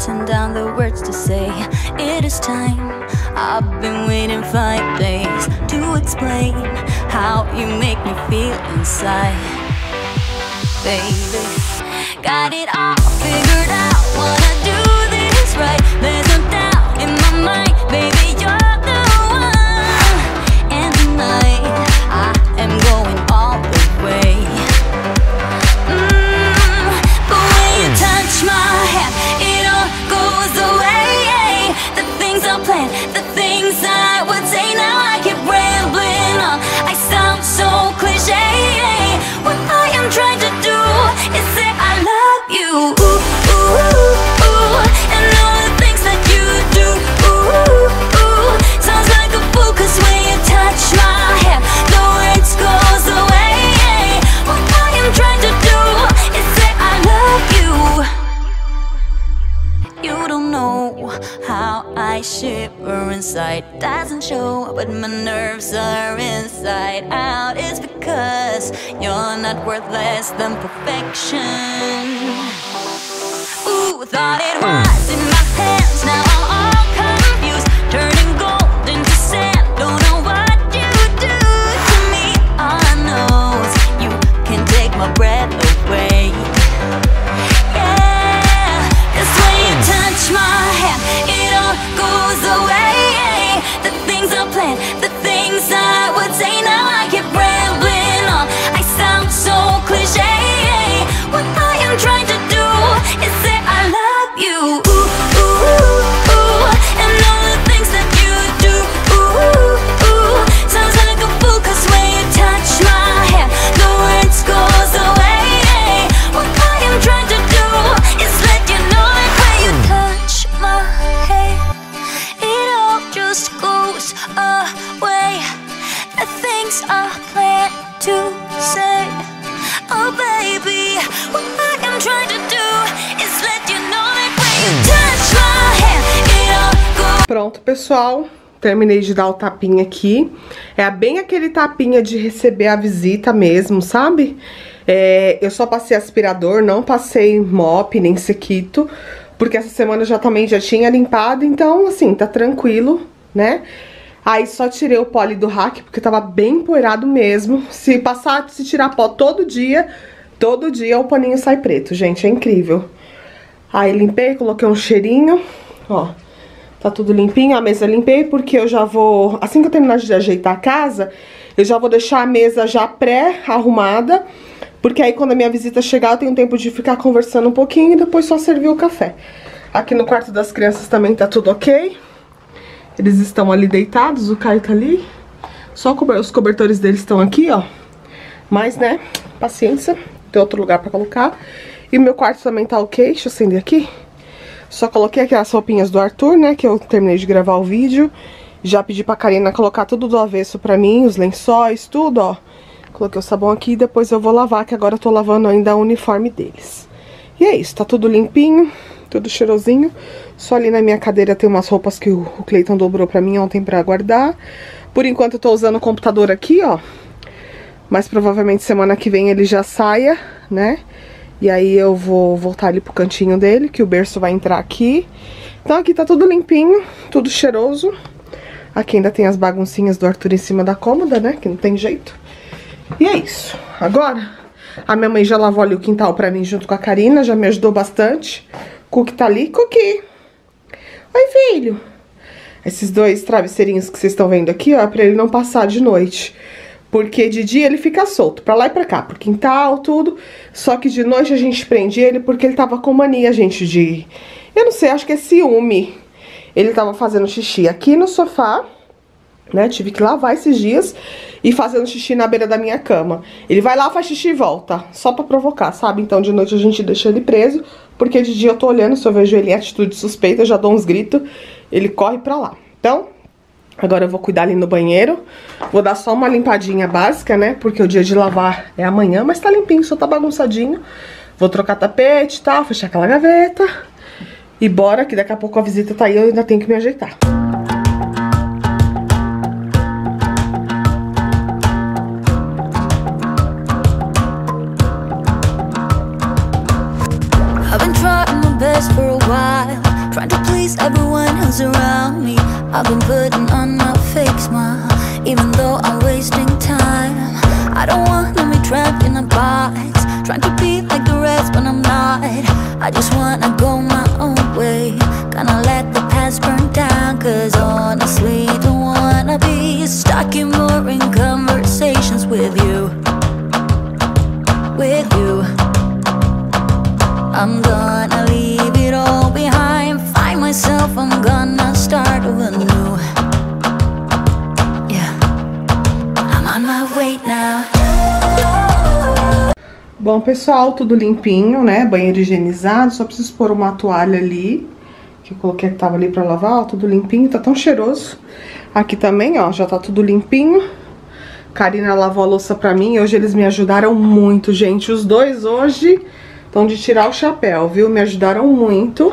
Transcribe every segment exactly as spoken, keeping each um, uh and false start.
written down the words to say. It is time. I've been waiting five days to explain how you make me feel inside. Baby, got it all figured out. Wanna do this right. There's no doubt in my mind. Baby, you're the one. And tonight I am going all the way. Mm, the way you touch my hand, it all goes away. The things I planned, the things I would say, now I keep rambling on. I sound so cliche. What I am trying to do is say I love you. Ooh, ooh, ooh, and all the things that you do. Ooh, ooh, sounds like a fool, 'cause when you touch my hair, the words goes away. What I am trying to do is say I love you. You don't know how I shiver inside. Doesn't show, but my nerves are inside out. It's because you're not worth less than perfection. Ooh, thought it was in my hands, now I'm all confused. Turning gold into sand, don't know what you do to me. All I know is you can take my breath away. Yeah, 'cause when you touch my hand, it all goes away. The things I planned, the things I would say, now I keep rambling on. I sound so cliche. What I am trying to do is say I love you. Ooh, ooh, ooh, and all the things that you do. Ooh, ooh, sounds like a fool, 'cause when you touch my hand, the words goes away. What I am trying to do is let you know that when you touch my hand, it all just goes away. The things I plan to say, oh baby, what I am trying to do is let you know that when you touch my hand, it all goes. Pronto, pessoal, terminei de dar o tapinha aqui. É bem aquele tapinha de receber a visita mesmo, sabe? É, eu só passei aspirador, não passei mop nem sequito, porque essa semana eu já também já tinha limpado, então assim, tá tranquilo, né? Aí só tirei o pole do rack, porque tava bem empoeirado mesmo. Se passar, se tirar pó todo dia, todo dia o paninho sai preto, gente, é incrível. Aí limpei, coloquei um cheirinho, ó, tá tudo limpinho. A mesa limpei porque eu já vou, assim que eu terminar de ajeitar a casa, eu já vou deixar a mesa já pré-arrumada, porque aí quando a minha visita chegar eu tenho tempo de ficar conversando um pouquinho e depois só servir o café. Aqui no quarto das crianças também tá tudo ok. Eles estão ali deitados, o Caio tá ali. Só os cobertores deles estão aqui, ó. Mas, né, paciência, tem outro lugar pra colocar. E o meu quarto também tá ok, deixa eu acender aqui. Só coloquei aquelas roupinhas do Arthur, né, que eu terminei de gravar o vídeo. Já pedi pra Karina colocar tudo do avesso pra mim, os lençóis, tudo, ó. Coloquei o sabão aqui e depois eu vou lavar, que agora eu tô lavando ainda o uniforme deles. E é isso, tá tudo limpinho, tudo cheirosinho. Só ali na minha cadeira tem umas roupas que o Cleiton dobrou pra mim ontem pra guardar. Por enquanto eu tô usando o computador aqui, ó. Mas provavelmente semana que vem ele já saia, né? E aí eu vou voltar ali pro cantinho dele, que o berço vai entrar aqui. Então aqui tá tudo limpinho, tudo cheiroso. Aqui ainda tem as baguncinhas do Arthur em cima da cômoda, né? Que não tem jeito. E é isso. Agora, a minha mãe já lavou ali o quintal pra mim junto com a Karina, já me ajudou bastante. Cookie tá ali. Cookie! Oi, filho! Esses dois travesseirinhos que vocês estão vendo aqui, ó, é pra ele não passar de noite. Porque de dia ele fica solto, pra lá e pra cá, pro quintal, tudo. Só que de noite a gente prende ele porque ele tava com mania, gente, de... Eu não sei, acho que é ciúme. Ele tava fazendo xixi aqui no sofá, né? Tive que lavar esses dias e fazendo xixi na beira da minha cama. Ele vai lá, faz xixi e volta, só pra provocar, sabe? Então de noite a gente deixa ele preso, porque de dia eu tô olhando, se eu vejo ele em atitude suspeita, eu já dou uns gritos, ele corre pra lá. Então, agora eu vou cuidar ali no banheiro, vou dar só uma limpadinha básica, né? Porque o dia de lavar é amanhã, mas tá limpinho, só tá bagunçadinho. Vou trocar tapete e tal, fechar aquela gaveta. E bora, que daqui a pouco a visita tá aí, eu ainda tenho que me ajeitar. I've been trying my best for a while. arms around me. I've been putting on my fake smile, even though I'm wasting time. I don't wanna be trapped in a box, trying to be like the rest but I'm not. I just wanna go my own way, gonna let the past burn down. Cause honestly, don't wanna be stuck in boring conversations with you. With you, I'm gonna leave it all behind, find myself, I'm gonna start over new. Yeah, I'm on my way now. Bom, pessoal, tudo limpinho, né? Banheiro higienizado, só preciso pôr uma toalha ali, que eu coloquei que tava ali pra lavar, ó, tudo limpinho, tá tão cheiroso. Aqui também, ó, já tá tudo limpinho. Karina lavou a louça pra mim, hoje eles me ajudaram muito, gente. Os dois hoje estão de tirar o chapéu, viu? Me ajudaram muito.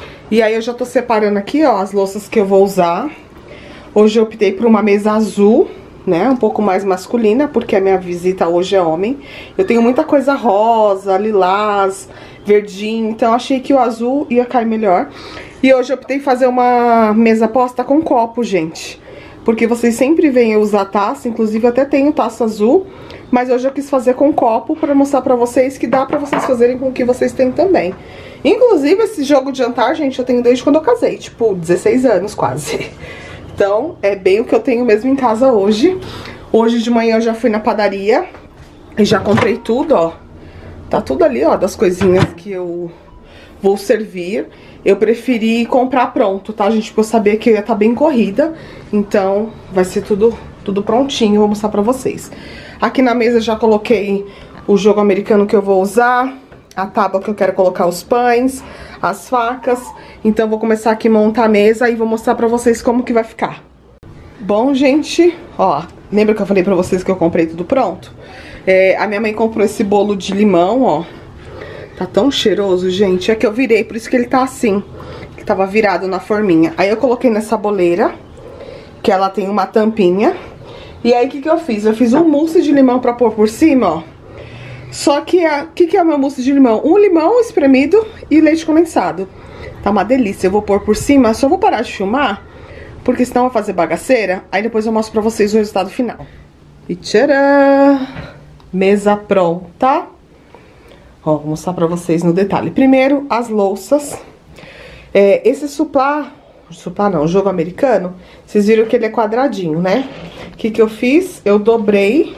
E aí eu já tô separando aqui, ó, as louças que eu vou usar. Hoje eu optei por uma mesa azul, né, um pouco mais masculina, porque a minha visita hoje é homem. Eu tenho muita coisa rosa, lilás, verdinho, então achei que o azul ia cair melhor. E hoje eu optei fazer uma mesa posta com copo, gente, porque vocês sempre veem eu usar taça, inclusive eu até tenho taça azul, mas hoje eu quis fazer com copo pra mostrar pra vocês que dá pra vocês fazerem com o que vocês têm também. Inclusive esse jogo de jantar, gente, eu tenho desde quando eu casei, tipo, dezesseis anos quase. Então, é bem o que eu tenho mesmo em casa hoje. Hoje de manhã eu já fui na padaria e já comprei tudo, ó. Tá tudo ali, ó, das coisinhas que eu vou servir. Eu preferi comprar pronto, tá, gente? Porque eu sabia que eu ia estar bem corrida. Então, vai ser tudo, tudo prontinho, vou mostrar pra vocês. Aqui na mesa eu já coloquei o jogo americano que eu vou usar, a tábua que eu quero colocar os pães, as facas. Então vou começar aqui a montar a mesa e vou mostrar pra vocês como que vai ficar. Bom, gente, ó, lembra que eu falei pra vocês que eu comprei tudo pronto? É, a minha mãe comprou esse bolo de limão, ó. Tá tão cheiroso, gente. É que eu virei, por isso que ele tá assim, que tava virado na forminha. Aí eu coloquei nessa boleira, que ela tem uma tampinha. E aí o que que eu fiz? Eu fiz um mousse de limão pra pôr por cima, ó. Só que o que, que é o meu mousse de limão? Um limão espremido e leite condensado. Tá uma delícia. Eu vou pôr por cima, só vou parar de filmar, porque senão eu vou fazer bagaceira. Aí depois eu mostro pra vocês o resultado final. E tcharam! Mesa pronta. Ó, vou mostrar pra vocês no detalhe. Primeiro, as louças. É, esse suplá, suplá não, jogo americano, vocês viram que ele é quadradinho, né? O que que eu fiz? Eu dobrei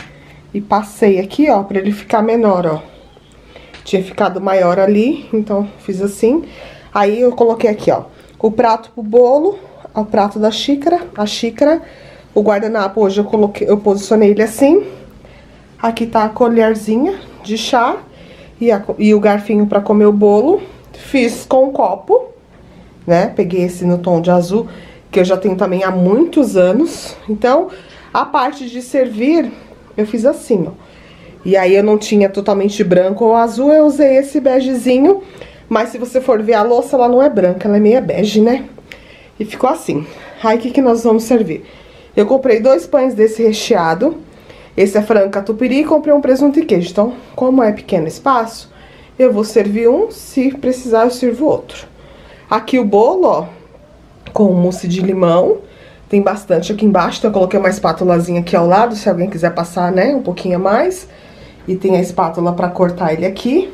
e passei aqui, ó, pra ele ficar menor, ó. Tinha ficado maior ali, então fiz assim. Aí eu coloquei aqui, ó, o prato pro bolo, o prato da xícara, a xícara. O guardanapo hoje eu coloquei, eu posicionei ele assim. Aqui tá a colherzinha de chá e, a, e o garfinho pra comer o bolo. Fiz com um copo, né? Peguei esse no tom de azul, que eu já tenho também há muitos anos. Então, a parte de servir, eu fiz assim, ó. E aí eu não tinha totalmente branco ou azul, eu usei esse begezinho. Mas se você for ver a louça, ela não é branca, ela é meio bege, né? E ficou assim. Aí o que que nós vamos servir? Eu comprei dois pães desse recheado. Esse é frango catupiry e comprei um presunto e queijo. Então, como é pequeno espaço, eu vou servir um, se precisar eu sirvo outro. Aqui o bolo, ó, com mousse de limão. Tem bastante aqui embaixo, então eu coloquei uma espátulazinha aqui ao lado, se alguém quiser passar, né, um pouquinho a mais. E tem a espátula pra cortar ele aqui.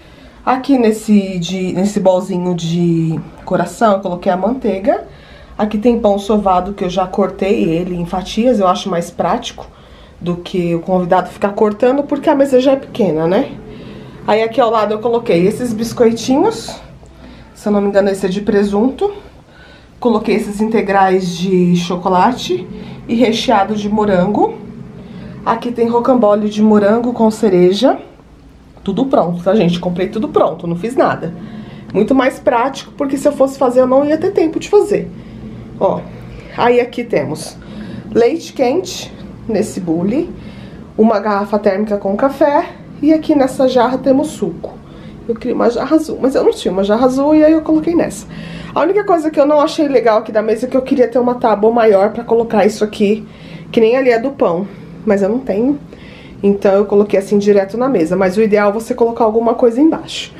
Aqui nesse, de, nesse bolzinho de coração eu coloquei a manteiga. Aqui tem pão sovado que eu já cortei ele em fatias, eu acho mais prático do que o convidado ficar cortando, porque a mesa já é pequena, né? Aí aqui ao lado eu coloquei esses biscoitinhos, se eu não me engano esse é de presunto. Coloquei esses integrais de chocolate e recheado de morango. Aqui tem rocambole de morango com cereja. Tudo pronto, tá, gente? Comprei tudo pronto, não fiz nada. Muito mais prático, porque se eu fosse fazer eu não ia ter tempo de fazer. Ó, aí aqui temos leite quente nesse bule, uma garrafa térmica com café e aqui nessa jarra temos suco. Eu queria uma jarra azul, mas eu não tinha uma jarra azul e aí eu coloquei nessa. A única coisa que eu não achei legal aqui da mesa é que eu queria ter uma tábua maior pra colocar isso aqui, que nem ali é do pão, mas eu não tenho. Então eu coloquei assim direto na mesa, mas o ideal é você colocar alguma coisa embaixo.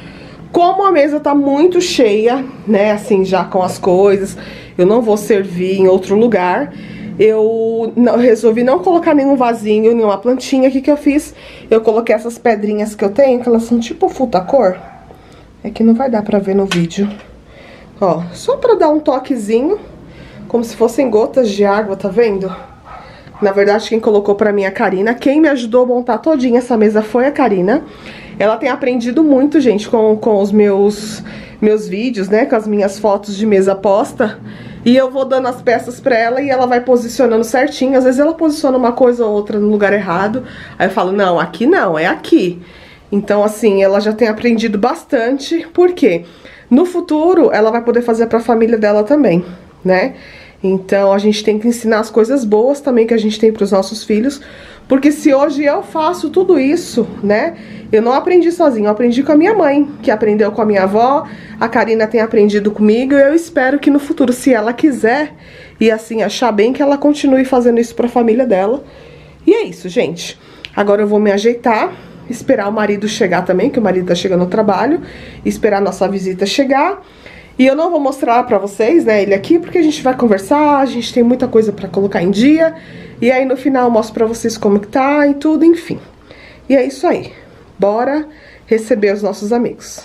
Como a mesa tá muito cheia, né, assim, já com as coisas, eu não vou servir em outro lugar, eu não, resolvi não colocar nenhum vasinho, nenhuma plantinha. O que que eu fiz? Eu coloquei essas pedrinhas que eu tenho, que elas são tipo futa-cor. É que não vai dar pra ver no vídeo. Ó, só pra dar um toquezinho, como se fossem gotas de água, tá vendo? Na verdade, quem colocou pra mim é a Karina. Quem me ajudou a montar todinha essa mesa foi a Karina. Ela tem aprendido muito, gente, com, com os meus, meus vídeos, né? Com as minhas fotos de mesa posta. E eu vou dando as peças pra ela e ela vai posicionando certinho. Às vezes ela posiciona uma coisa ou outra no lugar errado. Aí eu falo, não, aqui não, é aqui. Então, assim, ela já tem aprendido bastante. Por quê? No futuro, ela vai poder fazer pra família dela também, né? Então, a gente tem que ensinar as coisas boas também que a gente tem pros nossos filhos. Porque se hoje eu faço tudo isso, né? Eu não aprendi sozinha, eu aprendi com a minha mãe, que aprendeu com a minha avó. A Karina tem aprendido comigo e eu espero que no futuro, se ela quiser e assim achar bem, que ela continue fazendo isso pra família dela. E é isso, gente. Agora eu vou me ajeitar, esperar o marido chegar também, que o marido tá chegando no trabalho, esperar a nossa visita chegar. E eu não vou mostrar pra vocês, né, ele aqui, porque a gente vai conversar, a gente tem muita coisa pra colocar em dia. E aí no final eu mostro pra vocês como que tá e tudo, enfim. E é isso aí. Bora receber os nossos amigos.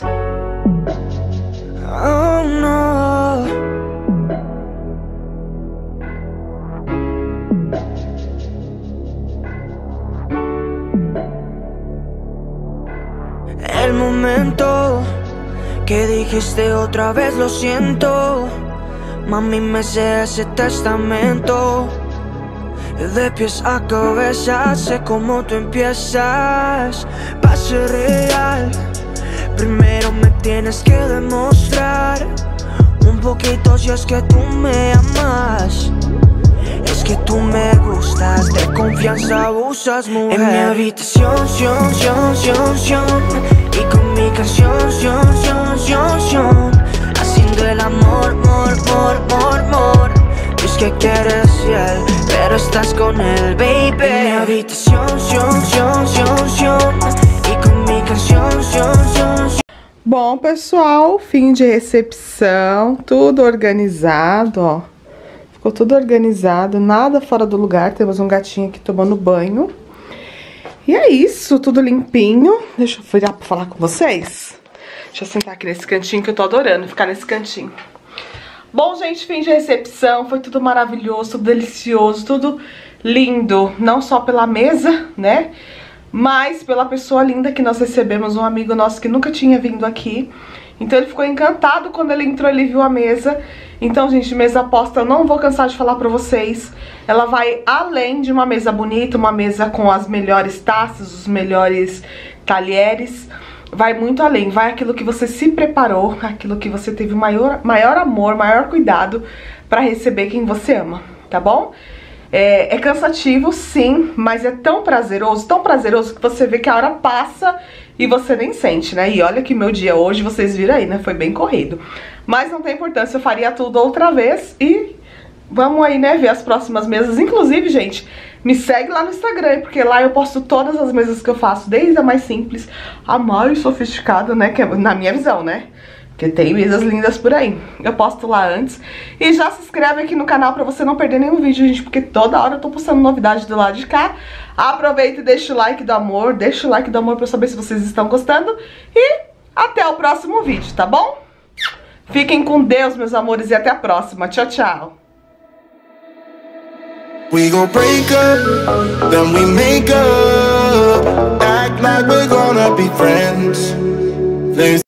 Oh, no. El momento que dijiste otra vez lo siento, mami, me sé ese testamento. De pies a cabeza sé cómo tú empiezas. Pa' ser real, primero me tienes que demostrar un poquito si es que tú me amas. Es que tú me gustas, de confianza abusas, mujer. En mi habitación, sion, sion, sion, sion, y con mi canción, sion, sion, sion, sion, haciendo el amor, mor, mor, mor, mor. Es que quieres fiel, pero estás con él, baby. En mi habitación, sion, sion, sion, sion, y con mi canción, sion, sion, sion. Bom, pessoal, fim de recepção, tudo organizado, ó. Ficou tudo organizado, nada fora do lugar. Temos um gatinho aqui tomando banho. E é isso, tudo limpinho. Deixa eu virar pra falar com vocês. Deixa eu sentar aqui nesse cantinho que eu tô adorando ficar nesse cantinho. Bom, gente, fim de recepção, foi tudo maravilhoso, tudo delicioso, tudo lindo. Não só pela mesa, né, mas pela pessoa linda que nós recebemos, um amigo nosso que nunca tinha vindo aqui. Então ele ficou encantado quando ele entrou, ele viu a mesa. Então, gente, mesa posta, eu não vou cansar de falar pra vocês. Ela vai além de uma mesa bonita, uma mesa com as melhores taças, os melhores talheres. Vai muito além, vai aquilo que você se preparou, aquilo que você teve maior, maior amor, maior cuidado pra receber quem você ama, tá bom? É, é cansativo, sim, mas é tão prazeroso, tão prazeroso que você vê que a hora passa e você nem sente, né? E olha que meu dia hoje, vocês viram aí, né? Foi bem corrido. Mas não tem importância, eu faria tudo outra vez e vamos aí, né, ver as próximas mesas. Inclusive, gente, me segue lá no Instagram, porque lá eu posto todas as mesas que eu faço, desde a mais simples a mais sofisticada, né, que é na minha visão, né? Porque tem mesas lindas por aí. Eu posto lá antes. E já se inscreve aqui no canal pra você não perder nenhum vídeo, gente, porque toda hora eu tô postando novidade do lado de cá. Aproveita e deixa o like do amor, deixa o like do amor pra eu saber se vocês estão gostando. E até o próximo vídeo, tá bom? Fiquem com Deus, meus amores, e até a próxima. Tchau, tchau. We gon' break up, then we make up, act like we're gonna be friends. Things